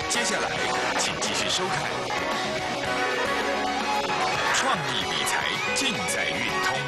接下来，请继续收看创意理财尽在运通。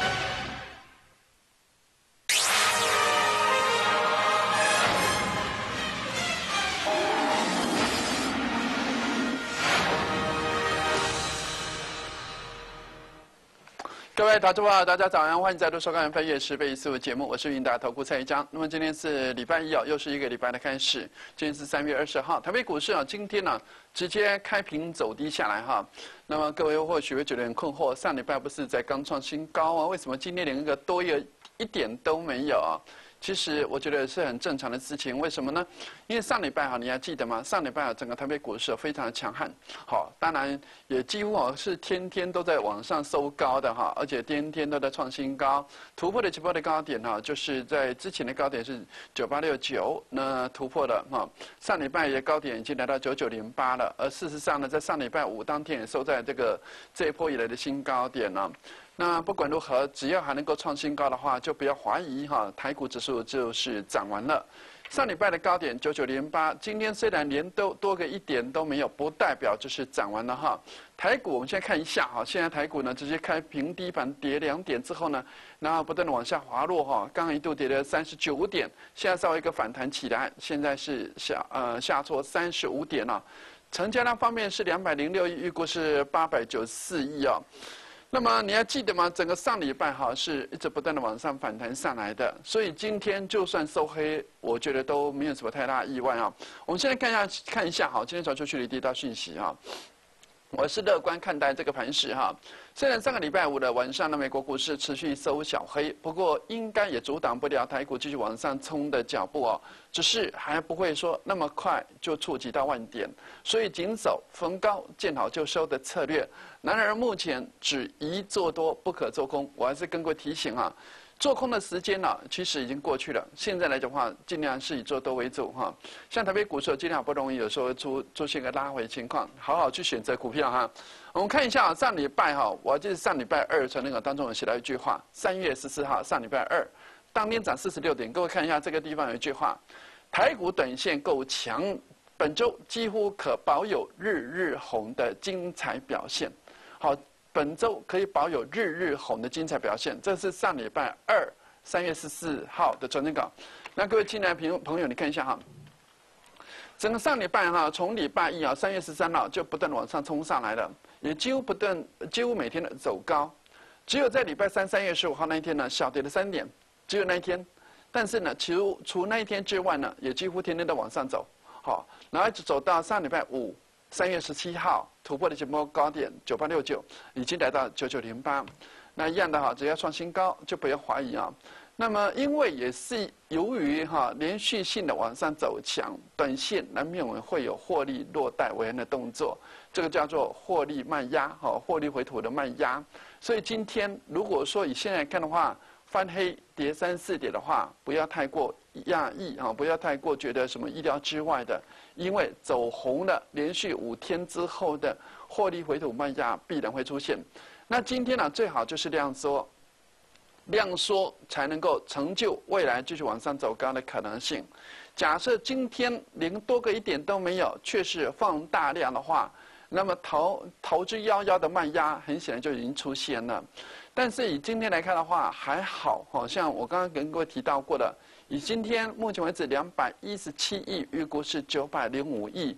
各位投资朋友，大家早安，欢迎再度收看《飞跃十倍速》节目，我是云达投顾蔡一章。那么今天是礼拜一又是一个礼拜的开始。今天是3月20号，台北股市今天直接开平走低下来哈。那么各位或许会觉得很困惑，上礼拜不是在刚创新高啊？为什么今天连一个多一点都没有啊？其实我觉得是很正常的事情，为什么呢？因为上礼拜你还记得吗？上礼拜整个台北股市非常的强悍，好，当然也几乎是天天都在往上收高的哈，而且天天都在创新高，突破的期波的高点就是在之前的高点是9869，那突破了哈，上礼拜的高点已经来到9908了，而事实上呢，在上礼拜五当天也收在这一波以来的新高点了。那不管如何，只要还能够创新高的话，就不要怀疑哈，台股指数就是涨完了。上礼拜的高点9908，今天虽然连多个一点都没有，不代表就是涨完了哈。台股我们现在看一下哈，现在台股呢直接开平低盘跌2点之后呢，然后不断的往下滑落哈，刚刚一度跌了39点，现在稍微一个反弹起来，现在是下挫35点了。成交量方面是206亿，预估是894亿啊。那么你还记得吗？整个上礼拜是一直不断的往上反弹上来的，所以今天就算收黑，我觉得都没有什么太大意外啊。我们现在看一下今天传出去的第一道讯息我是乐观看待这个盘势虽然上个礼拜五的晚上呢，美国股市持续收小黑，不过应该也阻挡不了台股继续往上冲的脚步只是还不会说那么快就触及到万点，所以谨守逢高见好就收的策略。然而目前只宜做多，不可做空。我还是跟各位提醒做空的时间其实已经过去了。现在来讲的话，尽量是以做多为主像台北股市尽量不容易有时候出现个拉回情况，好好去选择股票我们看一下上礼拜我记得上礼拜二在那个当中有写到一句话，3月14号上礼拜二，当天涨46点。各位看一下这个地方有一句话：台股短线够强，本周几乎可保有日红的精彩表现。好。本周可以保有日红的精彩表现，这是上礼拜二3月14号的传真稿。那各位亲爱的朋友，你看一下整个上礼拜从礼拜一3月13号就不断往上冲上来了，也几乎每天的走高，只有在礼拜三3月15号那一天呢小跌了3点，只有那一天。但是呢，除那一天之外呢，也几乎天天都往上走，然后一直走到上礼拜五。3月17号突破的这波高点9869，已经来到9908，那一样的只要创新高就不要怀疑那么因为也是由于连续性的往上走强，短线难免会有获利落袋为安的动作，这个叫做获利卖压获利回吐的卖压。所以今天如果说以现在看的话，翻黑跌3、4点的话，不要太过讶异不要太过觉得什么意料之外的，因为走红了连续5天之后的获利回吐卖压必然会出现。那今天最好就是量缩才能够成就未来继续往上走高的可能性。假设今天连多个一点都没有，却是放大量的话，那么投之夭夭的卖压很显然就已经出现了。但是以今天来看的话，还好像我刚刚跟各位提到过的，以今天目前为止217亿，预估是905亿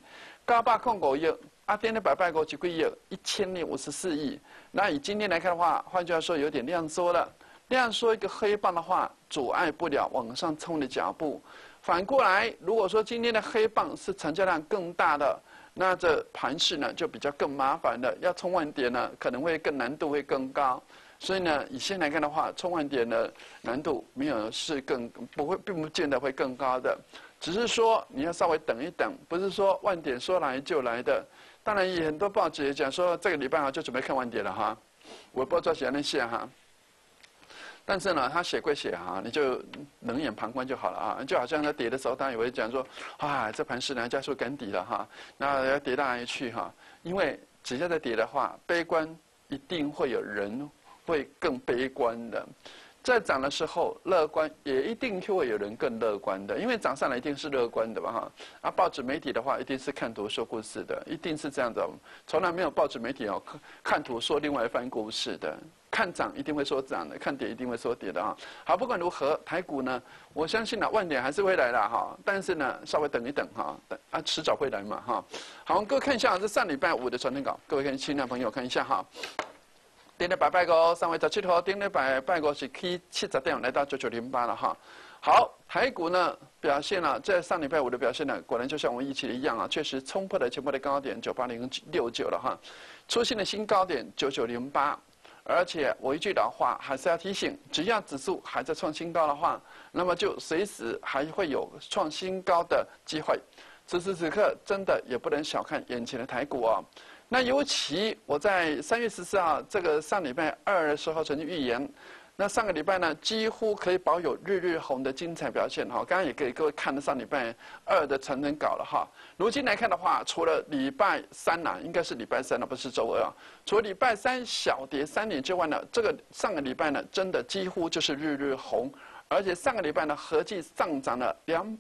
，905亿，今日851几亿，1054亿。那以今天来看的话，换句话说，有点量缩了。量缩一个黑棒的话，阻碍不了往上冲的脚步。反过来，如果说今天的黑棒是成交量更大的，那这盘势呢就比较更麻烦了，要冲万点呢，可能会难度会更高。所以呢，以现在来看的话，冲万点的难度没有并不见得会更高的，只是说你要稍微等一等，不是说万点说来就来的。当然，也很多报纸也讲说，这个礼拜就准备看万点了我不知道写那些但是呢，他写归写你就冷眼旁观就好了就好像他跌的时候，他也会讲说，这盘势呢加速赶底了那要跌到哪里去因为只要在跌的话，悲观一定会有人会更悲观的。 在涨的时候乐观，也一定会有人更乐观的，因为涨上来一定是乐观的吧哈。啊，报纸媒体的话，一定是看图说故事的，一定是这样的，从来没有报纸媒体哦看图说另外一番故事的。看涨一定会说涨的，看跌一定会说跌的哈。好，不管如何，台股呢，我相信呢万点还是会来的哈，但是呢稍微等一等哈，迟早会来嘛哈。好，各位看一下这上礼拜五的传真稿，各位跟亲爱朋友看一下哈。顶礼拜拜五3月17号，顶礼拜拜五是起70点来到9908了哈。好，台股呢表现了，在上礼拜五的表现呢，果然就像我们预期的一样啊，确实冲破了前波的高点98069了哈，出现了新高点9908。而且我一句老话还是要提醒，只要指数还在创新高的话，那么就随时还会有创新高的机会。此时此刻，真的也不能小看眼前的台股哦。那尤其我在3月14号这个上礼拜二的时候曾经预言，那上个礼拜呢几乎可以保有日日红的精彩表现哈。刚刚也给各位看了上礼拜二的传真稿了哈。如今来看的话，除了礼拜三呐，应该是礼拜三了，不是周二啊。除了礼拜三小跌3点之外呢，这个上个礼拜呢，真的几乎就是日日红，而且上个礼拜呢，合计上涨了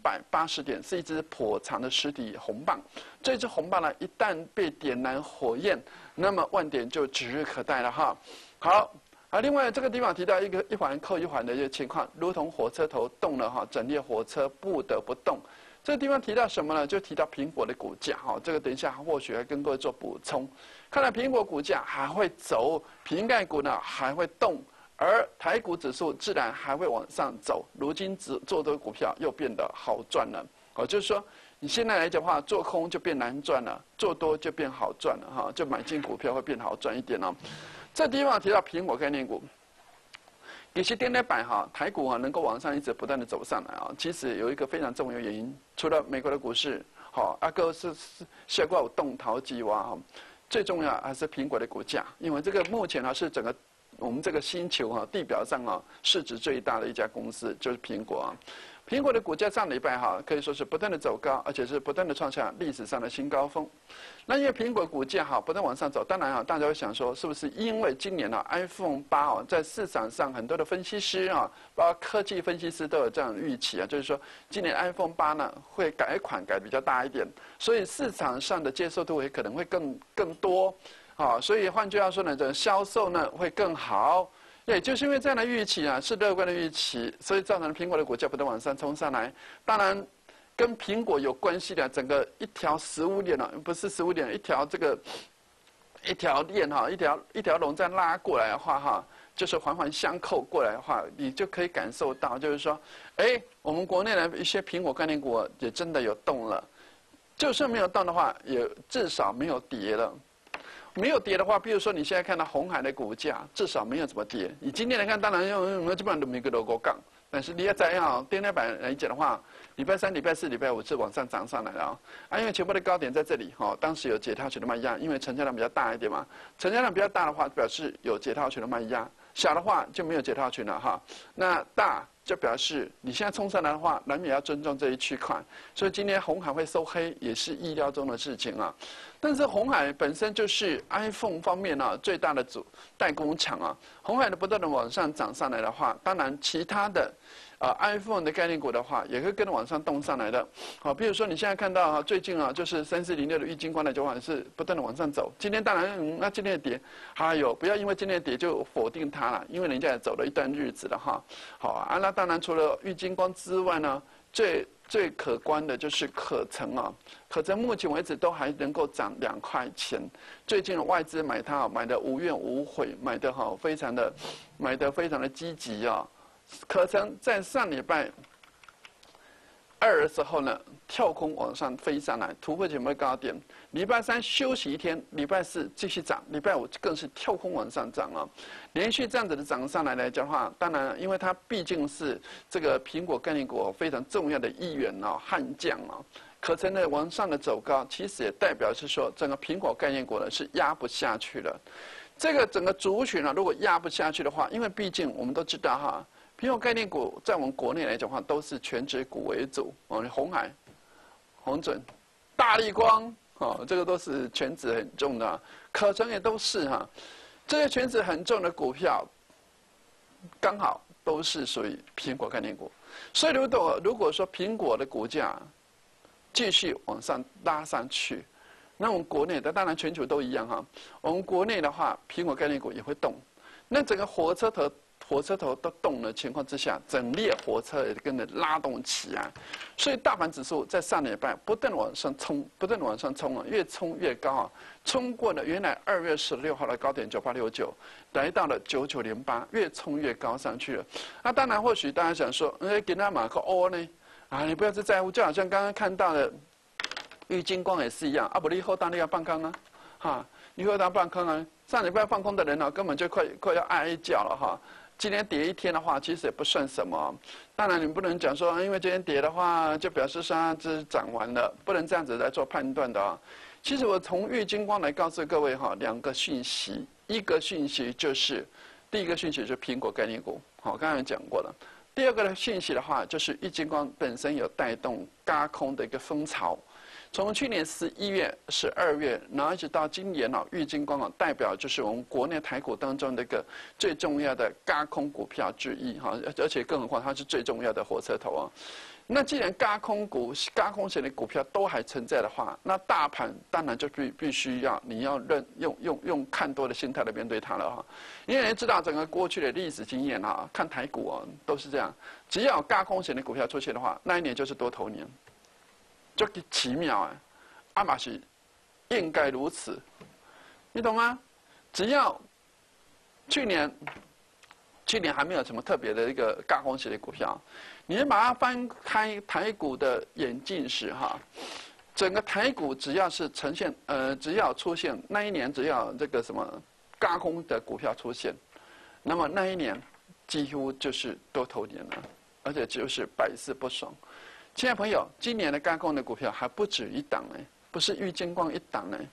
280点，是一只颇长的实体红棒。这只红棒呢，一旦被点燃火焰，那么万点就指日可待了哈。好。另外这个地方提到一环扣一环的一个情况，如同火车头动了哈，整列火车不得不动。这个地方提到什么呢？就提到苹果的股价哈，这个等一下或许会跟各位做补充。看来苹果股价还会走，瓶盖股呢还会动，而台股指数自然还会往上走。如今做多股票又变得好赚了，就是说你现在来讲的话，做空就变难赚了，做多就变好赚了哈，就买进股票会变好赚一点哦。这地方提到苹果概念股，其实今天摆哈台股啊能够往上一直不断的走上来啊，其实有一个非常重要的原因，除了美国的股市好，各是下过有动淘机哇哈，最重要还是苹果的股价，因为这个目前呢是整个我们这个星球啊地表上啊市值最大的一家公司就是苹果啊。苹果的股价上礼拜哈可以说是不断的走高，而且是不断的创下历史上的新高峰。那因为苹果股价哈不断往上走，当然啊大家会想说，是不是因为今年啊 iPhone 8哦在市场上很多的分析师啊，包括科技分析师都有这样的预期啊，就是说今年 iPhone 8呢会改款改比较大一点，所以市场上的接受度也可能会更多啊，所以换句话说呢，这销售呢会更好。也就是因为这样的预期啊，是乐观的预期，所以造成苹果的股价不断往上冲上来。当然，跟苹果有关系的整个一条15点啊，不是15点，一条链哈，一条龙这样拉过来的话哈，就是环环相扣过来的话，你就可以感受到，就是说，我们国内的一些苹果概念股也真的有动了，就算没有动的话，也至少没有跌了。没有跌的话，比如说你现在看到鸿海的股价，至少没有怎么跌。以今天来看，当然用基本上都没个logo杠，但是你要在电台版来讲的话，礼拜三、礼拜四、礼拜五是往上涨上来了因为前波的高点在这里当时有解套权的卖压，因为成交量比较大一点嘛，成交量比较大的话，表示有解套权的卖压，小的话就没有解套权了哈。那大就表示你现在冲上来的话，难免要尊重这一区块，所以今天鸿海会收黑也是意料中的事情啊。但是鸿海本身就是 iPhone 方面最大的代工厂啊，鸿海的不断的往上涨上来的话，当然其他的iPhone 的概念股的话，也会跟着往上动上来的。好，比如说你现在看到最近就是3406的玉晶光的就是不断的往上走。今天当然那今天的跌，还有不要因为今天的跌就否定它了，因为人家也走了一段日子了哈。好那当然除了玉晶光之外呢，最可观的就是可成可成目前为止都还能够涨2块钱。最近的外资买它买的无怨无悔，买的非常的积极可成在上礼拜二的时候呢，跳空往上飞上来，突破前波高点。礼拜三休息一天，礼拜四继续涨，礼拜五更是跳空往上涨连续这样子的涨上来讲的话，当然因为它毕竟是这个苹果概念股非常重要的一员悍将可成的往上的走高，其实也代表是说整个苹果概念股呢是压不下去了。这个整个族群如果压不下去的话，因为毕竟我们都知道苹果概念股在我们国内来讲的话，都是全指股为主鸿海、鸿准、大立光这个都是全指很重的可成也都是这些全指很重的股票，刚好都是属于苹果概念股。所以如果说苹果的股价继续往上拉上去，那我们国内的当然全球都一样哈。我们国内的话，苹果概念股也会动。那整个火车头都动的情况之下，整列火车也跟着拉动起来。所以大盘指数在上礼拜不断往上冲，啊，越冲越高啊，冲过了原来2月16号的高点9869，来到了9908，越冲越高上去了。那当然，或许大家想说，给他马克欧呢？啊，你不要去在乎，就好像刚刚看到的。玉金光也是一样，啊不，你后当你要放空啊，哈，你后当放空啊，上礼拜放空的人呢，根本就快要哀叫了哈。今天跌一天的话，其实也不算什么。当然，你不能讲说，因为今天跌的话，就表示它这涨完了，不能这样子来做判断的啊。其实我从玉金光来告诉各位哈，2个讯息，一个讯息就是第一个讯息就是苹果概念股，好，刚才讲过了。第二个的讯息的话，就是玉金光本身有带动轧空的一个风潮。从去年11月、12月，然后一直到今年啊，玉金光啊，代表就是我们国内台股当中的一个最重要的轧空股票之一哈，而且更何况它是最重要的火车头啊。那既然轧空型的股票都还存在的话，那大盘当然就必须要你要用看多的心态来面对它了哈。因为你知道整个过去的历史经验啊，看台股啊都是这样，只要有轧空型的股票出现的话，那一年就是多头年。就奇妙啊，阿玛是应该如此，你懂吗？只要去年还没有什么特别的一个轧空型的股票，你把它翻开台股的演进史哈，整个台股只要是呈现只要出现那一年只要这个什么轧空的股票出现，那么那一年几乎就是多头年了，而且就是百试不爽。亲爱的朋友，今年的轧空的股票还不止一档呢，不是玉金光一档呢。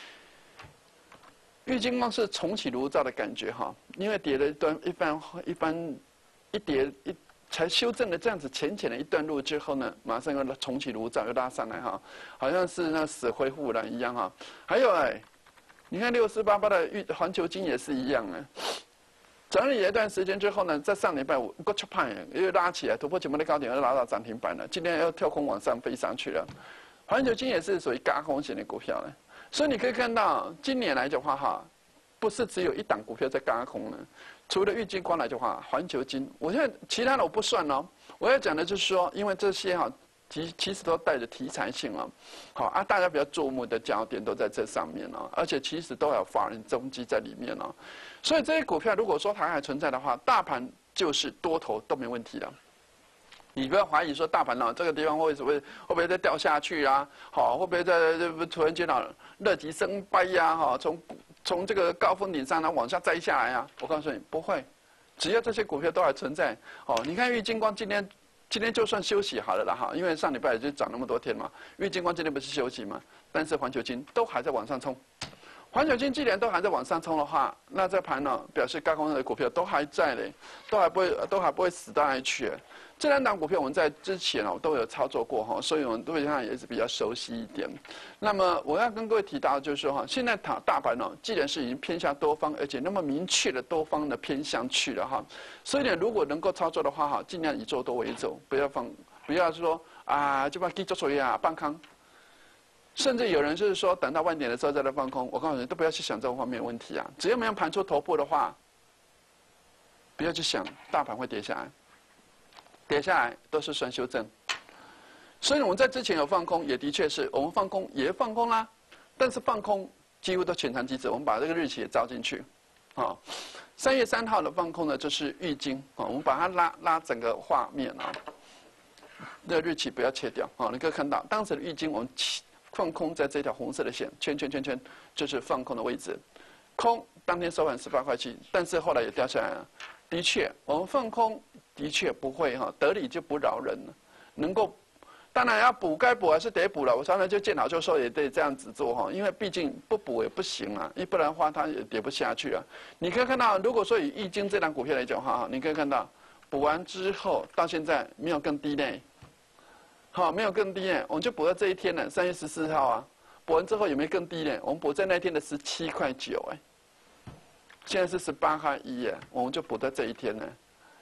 玉金光是重启炉灶的感觉哈，因为跌了一跌才修正了这样子浅浅的一段路之后呢，马上又重启炉灶又拉上来哈，好像是那死灰复燃一样哈。还有你看6488的环球金也是一样整理了一段时间之后呢，在上礼拜五过去派又拉起来，突破前面的高点，又拉到涨停板了。今天又跳空往上飞上去了。环球金也是属于轧空型的股票呢，所以你可以看到，今年来讲话哈，不是只有一档股票在轧空呢。除了玉金光来讲话，环球金，我现在其他的我不算哦。我要讲的就是说，因为这些其实都带着题材性好啊，大家比较注目的焦点都在这上面而且其实都有法人踪迹在里面所以这些股票如果说它还存在的话，大盘就是多头都没问题的。你不要怀疑说大盘这个地方会不会再掉下去啊？好，会不会在突然间乐极生悲呀？从这个高峰顶上往下摘下来啊？我告诉你不会，只要这些股票都还存在你看玉金光今天就算休息好了啦哈，因为上礼拜也就涨那么多天嘛。玉金光今天不是休息吗？但是环球金都还在往上冲。环球金既然都还在往上冲的话，那这盘表示轧空的股票都还在嘞，都还不会死到哪里去。这2档股票我们在之前都有操作过所以我们对它也是比较熟悉一点。那么我要跟各位提到就是说现在大盘既然是已经偏向多方，而且那么明确的多方的偏向去了所以呢，如果能够操作的话尽量以做多为主，不要说就把基做错呀放空。甚至有人就是说，等到万点的时候再来放空。我告诉你，都不要去想这方面的问题啊！只要没有盘出头部的话，不要去想大盘会跌下来，跌下来都是算修正。所以我们在之前有放空，也的确是我们放空也放空啦，但是放空几乎都全场机制，我们把这个日期也照进去。3月3号的放空呢，就是玉金我们把它拉整个画面这个日期不要切掉你可以看到当时的玉金我们放空在这条红色的线，圈，就是放空的位置。空当天收盘18块7，但是后来也掉下来了。的确，我们放空的确不会得理就不饶人了。能够，当然要补该补还是得补了。我常常就见好就收，也得这样子做因为毕竟不补也不行不然的话它也跌不下去啊。你可以看到，如果说以易经这档股票来讲的话你可以看到补完之后到现在没有更低呢。没有更低我们就补到这一天了，3月14号补完之后有没有更低呢？我们补在那天的17块9现在是18块1我们就补到这一天了，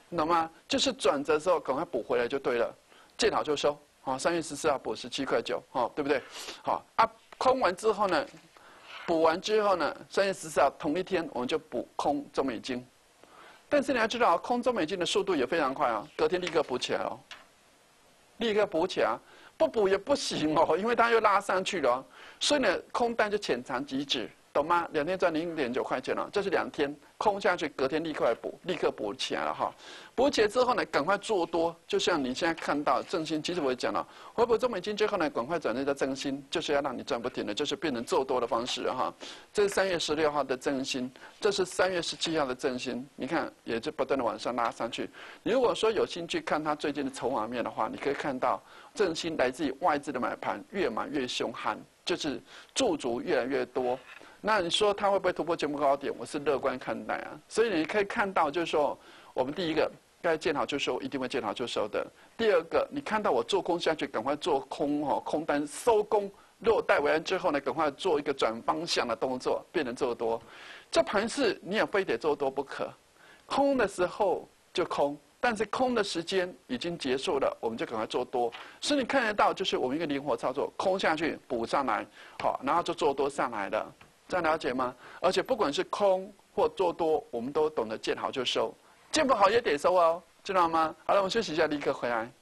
懂吗？就是转折的时候赶快补回来就对了，见好就收。好，3月14号补17.9块，哦，对不对？好啊，空完之后呢，补完之后呢，3月14号同一天我们就补空中美金。但是你要知道，空中美金的速度也非常快哦，隔天立刻补起来哦，立刻补起来，不补也不行哦，因为它又拉上去了，所以呢，空单就浅尝即止，懂吗？2天赚0.9块钱了，这是2天空下去，隔天立刻补起来了哈。补起来之后呢，赶快做多，就像你现在看到正新，其实我也讲了，回补中美金之后呢，赶快转成叫正新，就是要让你赚不停的，就是变成做多的方式哈。这是3月16号的正新，这是3月17号的正新，你看也是不断的往上拉上去。你如果说有兴趣看它最近的筹码面的话，你可以看到正新来自于外资的买盘越买越凶悍，就是驻足越来越多。那你说它会不会突破前部高点？我是乐观看待啊。所以你可以看到，就是说，我们第一个该见好就收，一定会见好就收的。第二个，你看到我做空下去，赶快做空哦，空单收工。如果带回来之后呢，赶快做一个转方向的动作，变成做多。这盘势你也非得做多不可，空的时候就空。但是空的时间已经结束了，我们就赶快做多。所以你看得到，就是我们一个灵活操作，空下去补上来，好，然后就做多上来了。这样了解吗？而且不管是空或做多，我们都懂得见好就收，见不好也得收哦，知道吗？好了，我们休息一下，立刻回来。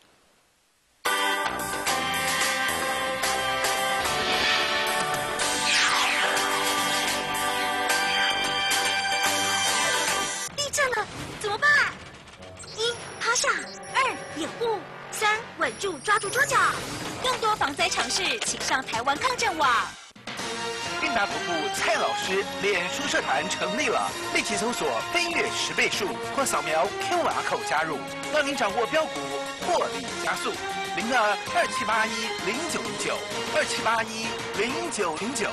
地震了，怎么办？1. 趴下，2. 掩护，3. 稳住，抓住桌角。更多防灾常识，请上台湾抗震网。 韵达投顾蔡老师脸书社团成立了，立即搜索“飞跃10倍数”或扫描 QR code 加入，让您掌握标股获利加速。02-2781-0909，2781-0909。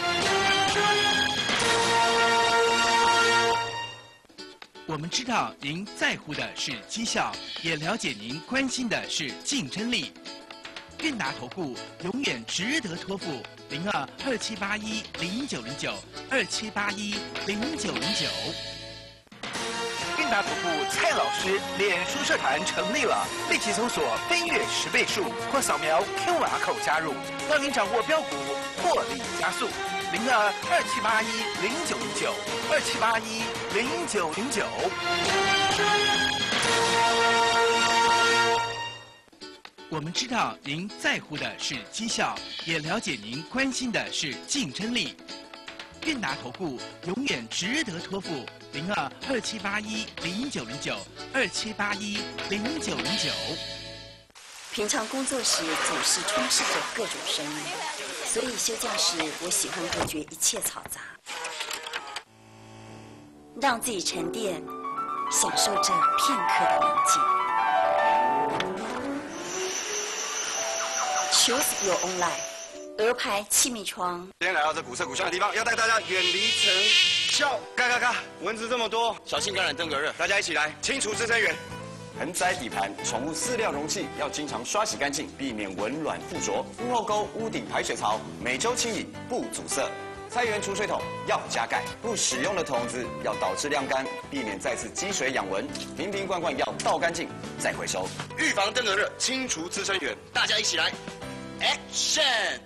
我们知道您在乎的是绩效，也了解您关心的是竞争力。韵达投顾永远值得托付，02-2781-0909，2781-0909。韵达投顾蔡老师脸书社团成立了，立即搜索“飞跃10倍数”或扫描 QR code 加入，让您掌握标股获利加速。02-2781-0909，2781-0909。我们知道您在乎的是绩效，也了解您关心的是竞争力。韵达投顾永远值得托付，02-2781-0909，2781-0909。 平常工作时总是充斥着各种声音，所以休假时我喜欢隔绝一切嘈杂，让自己沉淀，享受这片刻的宁静。Choose your own life。鹅牌气密窗。 今天来到这古色古香的地方，要带大家远离尘嚣。嘎嘎嘎，蚊子这么多，小心感染登革热。大家一起来清除滋生源。盆栽底盘、宠物饲料容器要经常刷洗干净，避免蚊卵附着。屋后沟、屋顶排水槽每周清理，不阻塞。菜园储水桶要加盖，不使用的桶子要倒置晾干，避免再次积水养蚊。瓶瓶罐罐要倒干净再回收，预防登革热，清除滋生源。大家一起来 ，Action！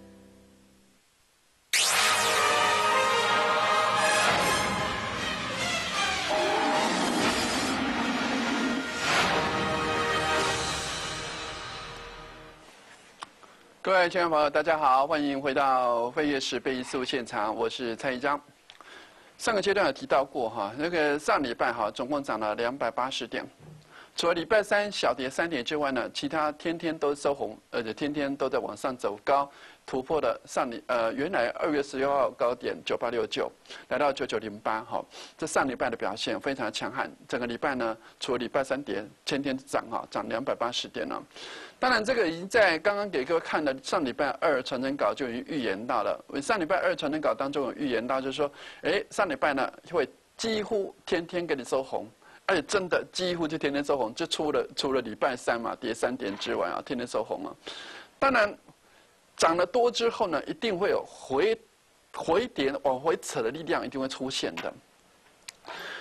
各位亲爱的朋友，大家好，欢迎回到飞跃10倍一事务现场，我是蔡一章。上个阶段有提到过哈，那个上礼拜哈总共涨了280点，除了礼拜3小跌3点之外呢，其他天天都收红，而且天天都在往上走高，突破了原来2月16号高点9869，来到9908哈，这上礼拜的表现非常强悍。整个礼拜呢，除了礼拜3跌，天天涨哈，涨280点了。当然，这个已经在刚刚给各位看的上礼拜2传真稿就已经预言到了。上礼拜2传真稿当中有预言到，就是说，上礼拜呢会几乎天天给你收红，而且真的几乎就天天收红，就除了礼拜3嘛跌3点之外啊，天天收红啊。当然，涨得多之后呢，一定会有回跌往回扯的力量，一定会出现的。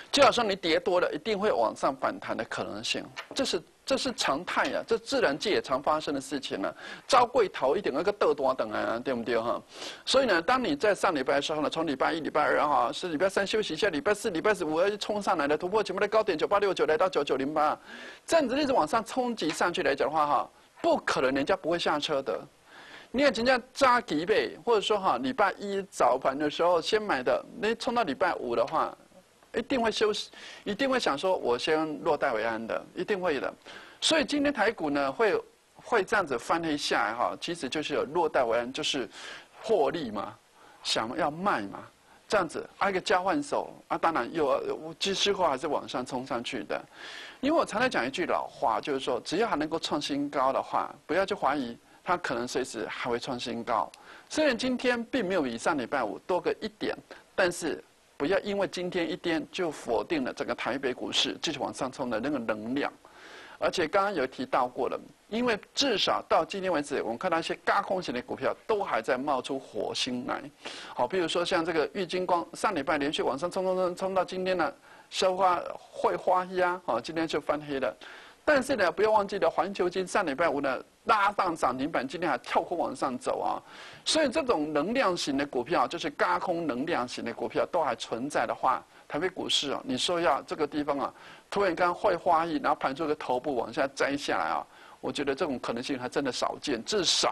就好像你跌多了，一定会往上反弹的可能性，这是常态呀、这自然界也常发生的事情了。招贵头一定那个倒大等啊，对不对哈？所以呢，当你在上礼拜的时候呢，从礼拜一、礼拜二哈，是礼拜三休息一下，礼拜四、礼拜五要冲上来的，突破前面的高点9869来到9908，这样子一直往上冲击上去来讲的话哈，不可能人家不会下车的。你看人家扎几倍，或者说哈，礼拜一早盘的时候先买的，那冲到礼拜五的话。一定会休息，一定会想说，我先落袋为安的，一定会的。所以今天台股呢，会这样子翻黑下来哈，其实就是有落袋为安，就是获利嘛，想要卖嘛，这样子一个交换手啊，当然之后还是往上冲上去的。因为我常常讲一句老话，就是说，只要还能够创新高的话，不要去怀疑它可能随时还会创新高。虽然今天并没有比上礼拜五多个1点，但是。不要因为今天一天就否定了整个台北股市继续往上冲的那个能量，而且刚刚有提到过了，因为至少到今天为止，我们看到一些轧空型的股票都还在冒出火星来，好，比如说像这个玉晶光，上礼拜连续往上冲到今天呢，会花压，好，今天就翻黑了。但是呢，不要忘记了，环球金上礼拜五呢拉上涨停板，今天还跳空往上走啊。所以这种能量型的股票，就是轧空能量型的股票都还存在的话，台北股市啊，你说要这个地方啊，突然间会花意，然后盘出个头部往下摘下来啊，我觉得这种可能性还真的少见，至少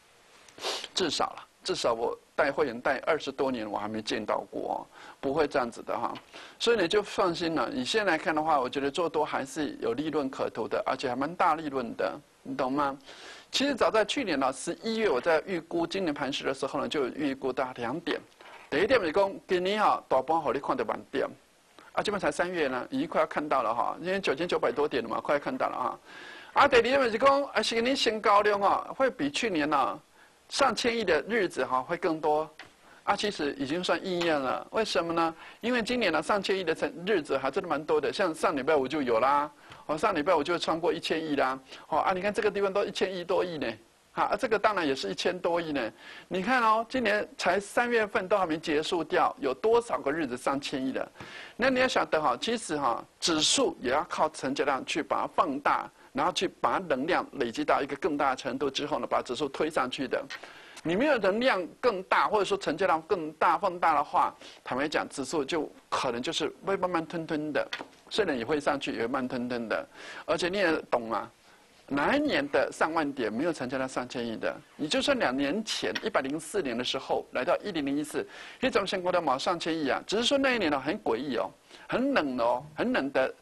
我带会员带20多年，我还没见到过，不会这样子的哈。所以你就放心了。你现在来看的话，我觉得做多还是有利润可图的，而且还蛮大利润的，你懂吗？其实早在去年呢11月，我在预估今年盘势的时候呢，就有预估到2点。第一点就是讲，今年哈大盘好你看到满点，啊，这边才3月呢，已经快要看到了哈，因为9900多点了嘛，快要看到了哈。啊，第二点就是讲，今年新高量哈，会比去年呢。上千亿的日子哈会更多，啊，其实已经算应验了。为什么呢？因为今年呢上千亿的日子还真的蛮多的，像上礼拜五就有啦，上礼拜五就超过1000亿啦，你看这个地方都1000亿多亿呢，这个当然也是1000多亿呢。你看哦，今年才3月份都还没结束掉，有多少个日子上千亿的？那你要晓得哈，其实哈指数也要靠成交量去把它放大。然后去把能量累积到一个更大的程度之后呢，把指数推上去的。你没有能量更大，或者说成交量更大放大的话，坦白讲，指数就可能就是会慢慢吞吞的，虽然也会上去，也会慢吞吞的。而且你也懂啊，哪一年的上万点没有成交量上千亿的？你就算2年前104年的时候来到10014，因为咱们先过的马上千亿啊，只是说那一年呢很诡异哦。很冷哦，很冷的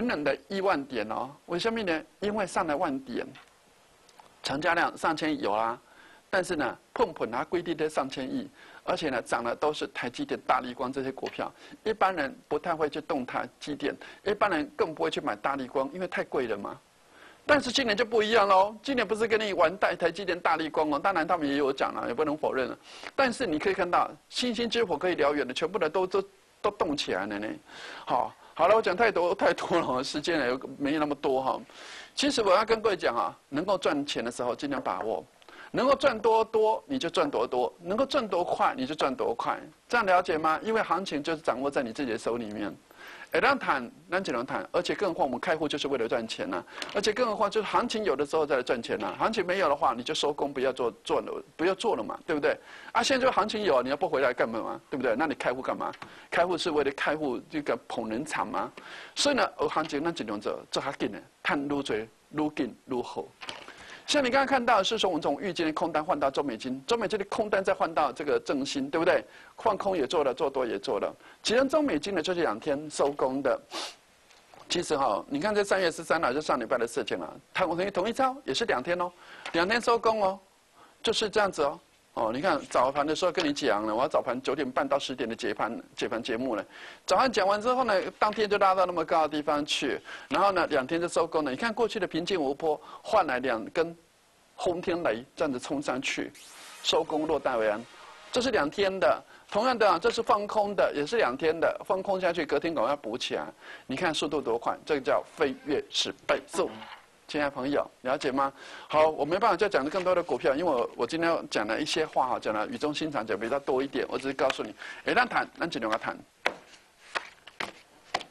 1万点哦。为什么呢？因为上了10000点，成交量上千亿有啦，但是呢，碰它规定的上千亿，而且呢，涨的都是台积电、大立光这些股票。一般人不太会去动台积电，一般人更不会去买大立光，因为太贵了嘛。但是今年就不一样喽，今年不是跟你玩台积电、大立光哦，当然他们也有涨了，也不能否认了。但是你可以看到，星星之火可以燎原的，全部的都动起来了呢。好了，我讲太多了，时间也没那么多哈。其实我要跟各位讲啊，能够赚钱的时候尽量把握，能够赚多你就赚多，能够赚多快你就赚多快，这样了解吗？因为行情就是掌握在你自己的手里面。让谈，咱只能谈，而且更何况我们开户就是为了赚钱呐，而且更何况就是行情有的时候再来赚钱呐，行情没有的话你就收工，不要做了嘛，对不对？啊，现在这个行情有，你要不回来干嘛？对不对？那你开户干嘛？开户是为了开户这个捧人场嘛，所以呢，行情咱尽量做较紧的，赚愈多愈紧愈好。像你刚刚看到的是说，我们从预金的空单换到中美金，中美金的空单再换到这个正新，对不对？换空也做了，做多也做了。其实中美金呢，就是2天收工的。其实哈，你看这3月13号就上礼拜的事情了，同一招也是2天哦，2天收工哦，就是这样子哦。你看早盘的时候跟你讲了，我要早盘9点半到10点的解盘节目了。早上讲完之后呢，当天就拉到那么高的地方去，然后呢2天就收工了。你看过去的平静无波，换来2根轰天雷这样子冲上去，收工落袋为安。这是2天的，同样的这是放空的，也是2天的，放空下去，隔天赶快补起来。你看速度多快，这个叫飞跃10倍速。亲爱的朋友，了解吗？好，我没办法再讲更多的股票，因为我今天讲了一些话哈，讲了语重心长，讲比较多一点。我只是告诉你，咱谈，咱尽量要谈。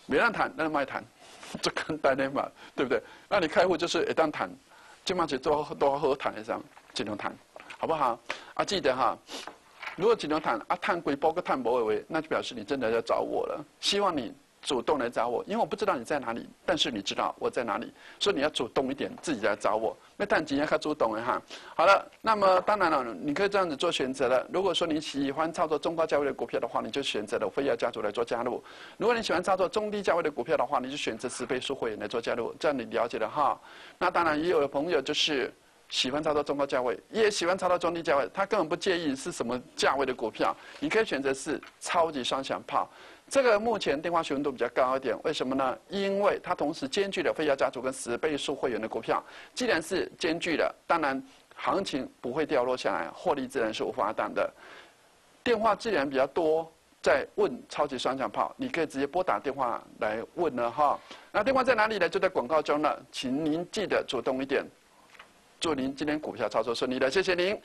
没让谈，那卖谈，这简单的嘛，对不对？那你开户就是一旦谈，基本上就都好谈的上，尽量谈，好不好？啊，记得哈，如果尽量谈啊，谈归包个谈不为，那就表示你真的要找我了。希望你主动来找我，因为我不知道你在哪里，但是你知道我在哪里，所以你要主动一点，自己来找我。那但今天要主动的哈。好了，那么当然了，你可以这样子做选择了。如果说你喜欢操作中高价位的股票的话，你就选择了飞跃家族来做加入；如果你喜欢操作中低价位的股票的话，你就选择10倍数会员来做加入。这样你了解了哈。那当然也有的朋友就是喜欢操作中高价位，也喜欢操作中低价位，他根本不介意是什么价位的股票，你可以选择是超级双响炮。这个目前电话询问度比较高一点，为什么呢？因为它同时兼具了飞跃家族跟10倍数会员的股票。既然是兼具了，当然行情不会掉落下来，获利自然是无法挡的。电话既然比较多，在问超级双响炮，你可以直接拨打电话来问了哈。那电话在哪里呢？就在广告中了，请您记得主动一点。祝您今天股票操作顺利的，谢谢您。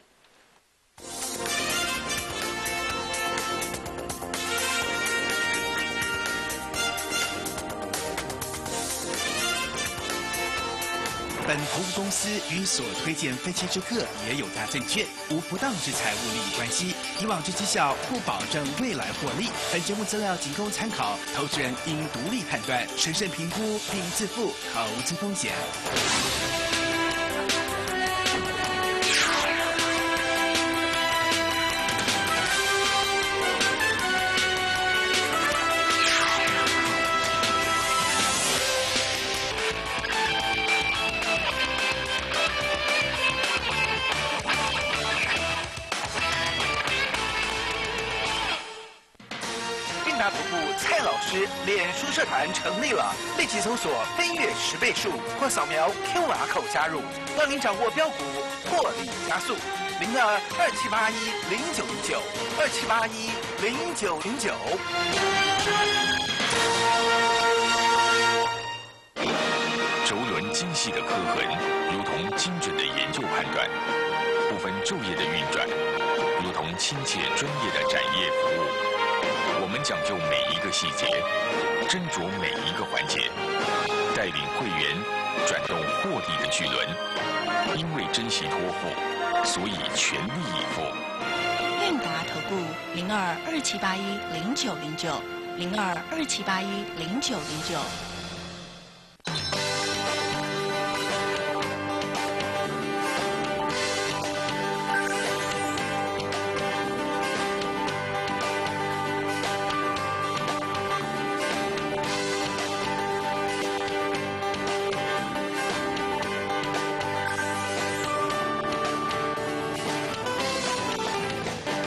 本投资公司与所推荐分期之客也有大证券无不当之财务利益关系，以往之绩效不保证未来获利。本节目资料仅供参考，投资人应独立判断、审慎评估并自负投资风险。大头部蔡老师脸书社团成立了，立即搜索“飞跃10倍数”或扫描 QR code 加入，让您掌握标股获利加速。02-2781-0909，2781-0909。 轴轮精细的刻痕，如同精准的研究判断；不分昼夜的运转，如同亲切专业的展业服务。我们讲究每一个细节，斟酌每一个环节，带领会员转动获利的巨轮。因为珍惜托付，所以全力以赴。 韵达投顾02-2781-0909，02-2781-0909。